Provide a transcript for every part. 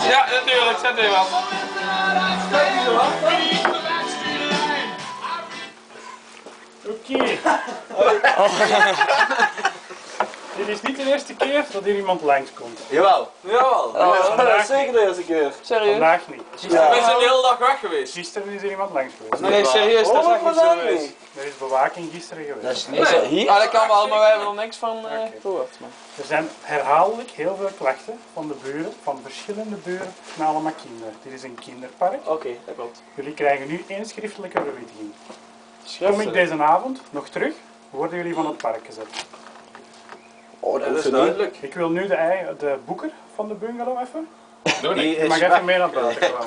Ja, natuurlijk, zet er wel. Oké. Dit is niet de eerste keer dat hier iemand langskomt. Jawel. Jawel. Dat is zeker de eerste keer. Serieus? Vandaag niet. We zijn de hele dag weg geweest. Gisteren is er iemand langs geweest. Nee, serieus, dat is echt niet zo geweest. Er is bewaking gisteren geweest. Is dat hier? Ja, dat kan wel, maar wij hebben er niks van gehoord. Er zijn herhaaldelijk heel veel klachten van de buren, van verschillende buren, met allemaal kinderen. Dit is een kinderpark. Oké, dat klopt. Jullie krijgen nu één schriftelijke verwittiging. Kom ik deze avond nog terug, worden jullie van het park gezet. Oh, Dat is duidelijk. Ik wil nu de boeker van de bungalow even. Doe Die niet. Je is mag even mee naar buiten komen.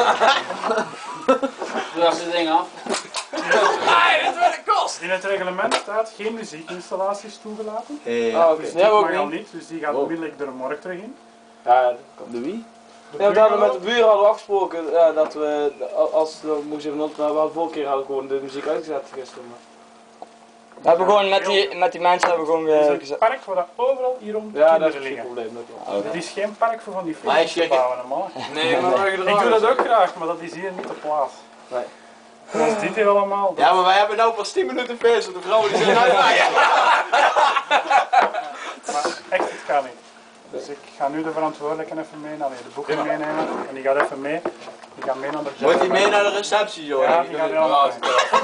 Doe dat het ding af. Nee, dit wordt een kost. In het reglement staat geen muziekinstallaties toegelaten. Ja, Dus oké. dit Ja, ook mag al niet. niet, dus die gaat onmiddellijk er morgen terug in. Ja, dat komt. De wie? De Ja, we hadden met bungalow- de buren hadden we afgesproken dat we, als we moesten even we hadden vorige keer hadden we gewoon de muziek uitgezet gisteren. Maar. We hebben gewoon met die mensen hebben we gewoon Het is een gezet. park waar overal hierom Ja, dat is kinderen geen liggen. probleem. Dat klopt. Het is geen park voor van die Maar films je- te bouwen, man. Nee, maar we Ik doe dat ook graag, maar dat is hier niet de plaats. Nee. Zoals dit hier allemaal. Ja, maar wij hebben nou pas 10 minuten feest, de vrouwen die zijn uitwaaien. Maar echt, het kan niet. Dus ik ga nu de verantwoordelijke even mee, de boeken meenemen. En die gaat even mee. Die gaat mee naar de Moet hij mee naar de receptie, joh? Ja, die gaat helemaal mee.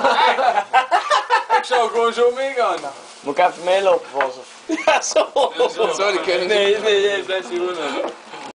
Ik zou gewoon zo meegaan. Moet ik even meelopen voor ze? Zo, die kunnen niet. Nee, blijf hier gewoon.